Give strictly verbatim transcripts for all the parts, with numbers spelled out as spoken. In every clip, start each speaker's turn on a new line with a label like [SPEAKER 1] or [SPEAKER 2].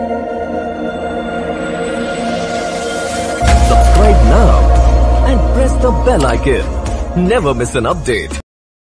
[SPEAKER 1] Subscribe now and press the bell icon. Never miss an update.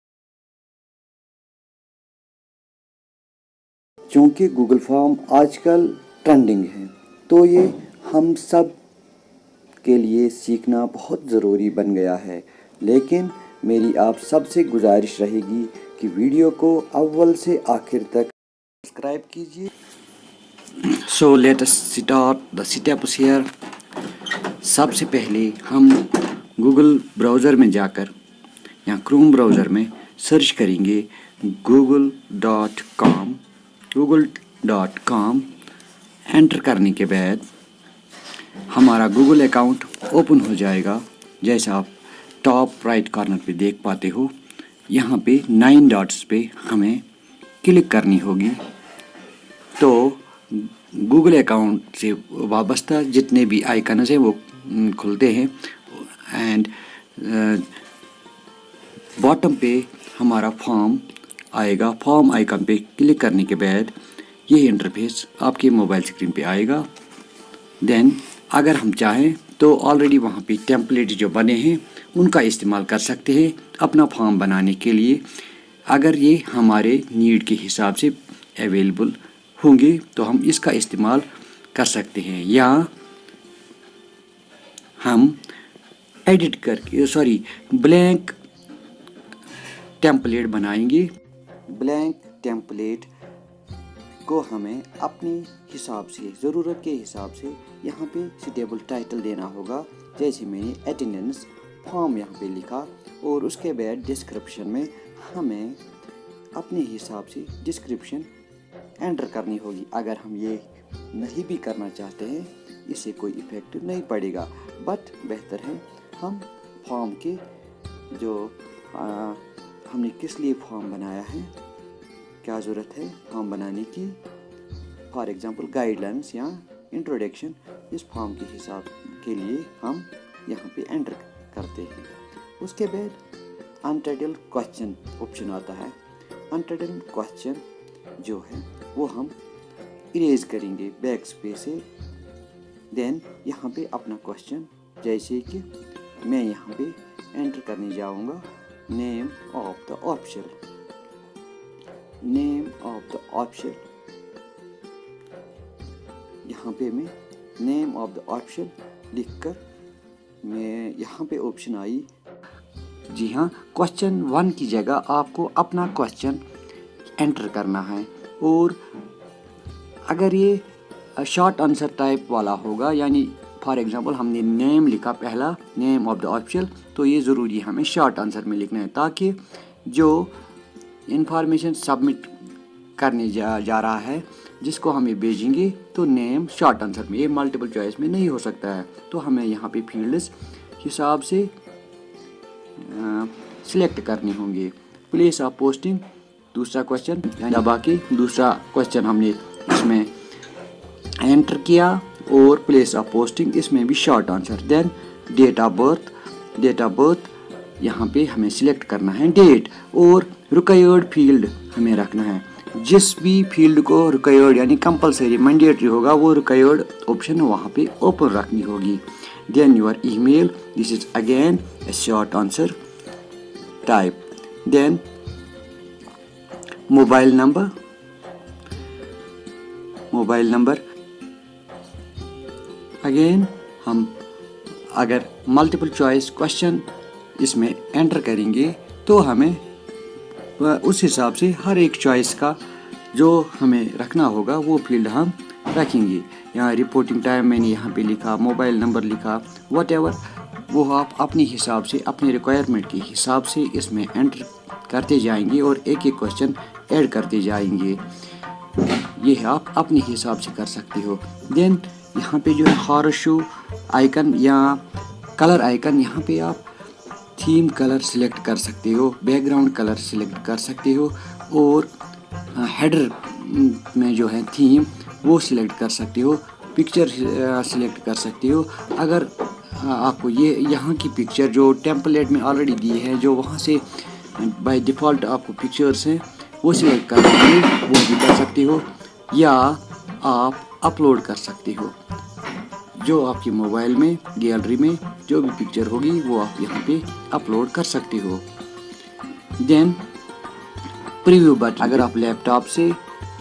[SPEAKER 2] क्योंकि Google form आजकल trending है, तो ये हम सब के लिए सीखना बहुत ज़रूरी बन गया है। लेकिन मेरी आप सबसे गुजारिश रहेगी कि वीडियो को अव्वल से आखिर तक सब्सक्राइब कीजिए। So let us start the steps here. सबसे पहले हम गूगल ब्राउज़र में जाकर या क्रोम ब्राउज़र में सर्च करेंगे Google dot com. Google dot com enter करने के बाद हमारा गूगल अकाउंट ओपन हो जाएगा। जैसा आप टॉप राइट कॉर्नर पे देख पाते हो, यहाँ पे नाइन डॉट्स पे हमें क्लिक करनी होगी। तो गूगल अकाउंट से वाबस्ता जितने भी आइकन्स हैं वो खुलते हैं एंड बॉटम पे हमारा फॉर्म आएगा। फॉर्म आइकन पे क्लिक करने के बाद ये इंटरफेस आपके मोबाइल स्क्रीन पे आएगा। देन अगर हम चाहें तो ऑलरेडी वहाँ पे टेम्पलेट जो बने हैं उनका इस्तेमाल कर सकते हैं अपना फॉर्म बनाने के लिए। अगर ये हमारे नीड के हिसाब से अवेलेबल होंगे तो हम इसका इस्तेमाल कर सकते हैं, या हम एडिट करके सॉरी ब्लैंक टेम्पलेट बनाएंगे। ब्लैंक टेम्पलेट को हमें अपने हिसाब से, ज़रूरत के हिसाब से यहाँ पे सुटेबल टाइटल देना होगा। जैसे मैंने अटेंडेंस फॉर्म यहाँ पे लिखा और उसके बाद डिस्क्रिप्शन में हमें अपने हिसाब से डिस्क्रिप्शन एंटर करनी होगी। अगर हम ये नहीं भी करना चाहते हैं इससे कोई इफ़ेक्ट नहीं पड़ेगा, बट बेहतर है हम फॉर्म के जो आ, हमने किस लिए फॉर्म बनाया है, क्या ज़रूरत है फॉर्म बनाने की, फॉर एग्ज़ाम्पल गाइडलाइंस या इंट्रोडक्शन, इस फॉर्म के हिसाब के लिए हम यहाँ पे एंटर करते हैं। उसके बाद अनटाइटल्ड क्वेश्चन ऑप्शन आता है। अनटाइटल्ड क्वेश्चन जो है वो हम इरेज करेंगे बैक स्पेस से। देन यहाँ पे अपना क्वेश्चन, जैसे कि मैं यहाँ पे एंटर करने जाऊँगा name of the option, name of the option, यहाँ पे मैं नेम ऑफ द ऑप्शन लिखकर मैं यहाँ पे ऑप्शन आई। जी हाँ, क्वेश्चन वन की जगह आपको अपना क्वेश्चन एंटर करना है। और अगर ये शॉर्ट आंसर टाइप वाला होगा, यानी फॉर एग्जांपल हमने नेम लिखा पहला, नेम ऑफ द ऑप्शन, तो ये ज़रूरी हमें शॉर्ट आंसर में लिखना है ताकि जो इंफॉर्मेशन सबमिट करने जा जा रहा है जिसको हमें भेजेंगे तो नेम शॉर्ट आंसर में, ये मल्टीपल चॉइस में नहीं हो सकता है। तो हमें यहाँ पे फील्ड्स हिसाब से सिलेक्ट करने होंगे। प्लेस ऑफ पोस्टिंग दूसरा क्वेश्चन दबा के दूसरा क्वेश्चन हमने इसमें एंटर किया और प्लेस ऑफ पोस्टिंग इसमें भी short answer. Then date of birth, date of birth यहाँ पे हमें सिलेक्ट करना है डेट, और रिक्वायर्ड फील्ड हमें रखना है। जिस भी फील्ड को रिक्वायर्ड यानी कंपलसरी मैंडेटरी होगा वो रिक्वायर्ड ऑप्शन वहाँ पे ओपन रखनी होगी। Then your email, this is again a short answer type. Then mobile number, mobile number again हम अगर मल्टीपल चॉइस क्वेश्चन इसमें एंटर करेंगे तो हमें उस हिसाब से हर एक चॉइस का जो हमें रखना होगा वो फील्ड हम रखेंगे। यहाँ रिपोर्टिंग टाइम मैंने यहाँ पे लिखा, मोबाइल नंबर लिखा, व्हाटएवर वो आप अपने हिसाब से अपने रिक्वायरमेंट के हिसाब से इसमें एंटर करते जाएंगे और एक एक क्वेश्चन ऐड करते जाएंगे। ये आप अपने हिसाब से कर सकते हो। देन यहाँ पे जो है हॉर्स शू आइकन या कलर आइकन, यहाँ पे आप थीम कलर सिलेक्ट कर सकते हो, बैकग्राउंड कलर सिलेक्ट कर सकते हो, और हेडर में जो है थीम वो सिलेक्ट कर सकते हो, पिक्चर सिलेक्ट कर सकते हो। अगर आपको ये यहाँ की पिक्चर जो टेम्पलेट में ऑलरेडी दी है, जो वहाँ से बाय डिफ़ॉल्ट आपको पिक्चर्स हैं वो सिलेक्ट करना है, वो भी कर सकते हो। या आप अपलोड कर सकते हो। जो आपकी मोबाइल में गैलरी में जो भी पिक्चर होगी वो आप यहाँ पे अपलोड कर सकते हो। देन प्रीव्यू बटन, अगर आप लैपटॉप से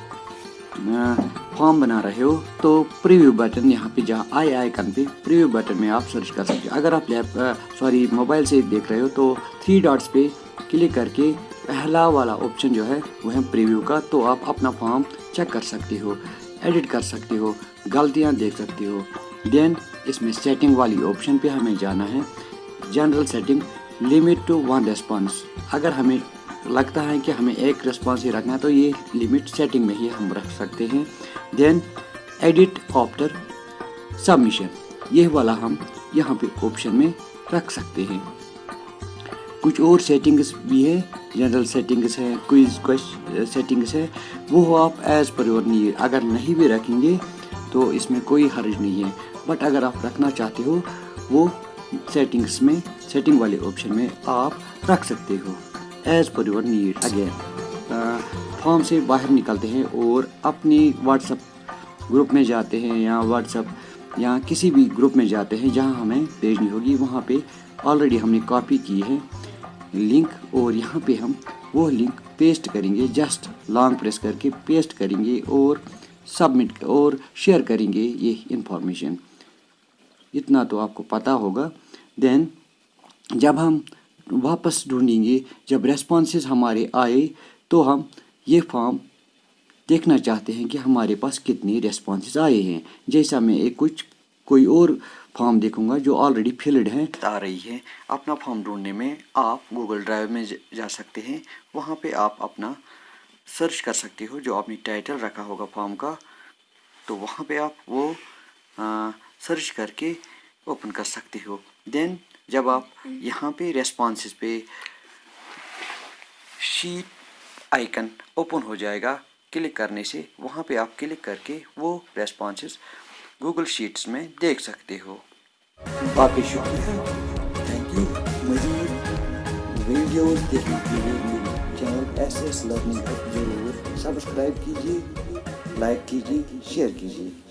[SPEAKER 2] फॉर्म बना रहे हो तो प्रीव्यू बटन यहाँ पे जहाँ आई आइकन पे प्रीव्यू बटन में आप सर्च कर सकते हो। अगर आप लैप सॉरी मोबाइल से देख रहे हो तो थ्री डॉट्स पे क्लिक करके पहला वाला ऑप्शन जो है वो है प्रीव्यू का, तो आप अपना फॉर्म चेक कर सकते हो, एडिट कर सकते हो, गलतियाँ देख सकते हो। देन इसमें सेटिंग वाली ऑप्शन पे हमें जाना है, general setting, limit to one response. अगर हमें लगता है कि हमें एक रेस्पॉन्स ही रखना है तो ये लिमिट सेटिंग में ही हम रख सकते हैं। देन एडिट आफ्टर सबमिशन, ये वाला हम यहाँ पे ऑप्शन में रख सकते हैं। कुछ और सेटिंग्स भी है, जनरल सेटिंग्स है, क्विज क्वेश्चन सेटिंग्स है, वो आप एज पर योर नीड, अगर नहीं भी रखेंगे तो इसमें कोई हर्ज नहीं है, बट अगर आप रखना चाहते हो वो सेटिंग्स में सेटिंग वाले ऑप्शन में आप रख सकते हो as per your need. Again form से बाहर निकलते हैं और अपनी व्हाट्सएप ग्रुप में जाते हैं या व्हाट्सएप या किसी भी ग्रुप में जाते हैं जहां हमें भेजनी होगी। वहां पे ऑलरेडी हमने कॉपी की है लिंक और यहाँ पे हम वो लिंक पेस्ट करेंगे, जस्ट लॉन्ग प्रेस करके पेस्ट करेंगे और सबमिट और शेयर करेंगे ये इंफॉर्मेशन। इतना तो आपको पता होगा। देन जब हम वापस ढूंढेंगे, जब रेस्पॉन्सेज हमारे आए तो हम ये फॉर्म देखना चाहते हैं कि हमारे पास कितने रेस्पॉन्सेज आए हैं। जैसा मैं एक कुछ कोई और फॉर्म देखूंगा जो ऑलरेडी फिल्ड है आ रही है। अपना फॉर्म ढूंढने में आप गूगल ड्राइव में जा सकते हैं, वहाँ पे आप अपना सर्च कर सकते हो जो आपने टाइटल रखा होगा फॉर्म का, तो वहाँ पे आप वो आ, सर्च करके ओपन कर सकते हो। देन जब आप यहाँ पे रेस्पॉन्सेज पे शीट आइकन ओपन हो जाएगा क्लिक करने से, वहाँ पे आप क्लिक करके वो रेस्पॉन्सेज गूगल शीट्स में देख सकते हो। बाकी शुक्रिया, थैंक यू। मज़ीद वीडियोस देखने के लिए मेरे channel S S learning hub जरूर सब्सक्राइब कीजिए, लाइक कीजिए, शेयर कीजिए।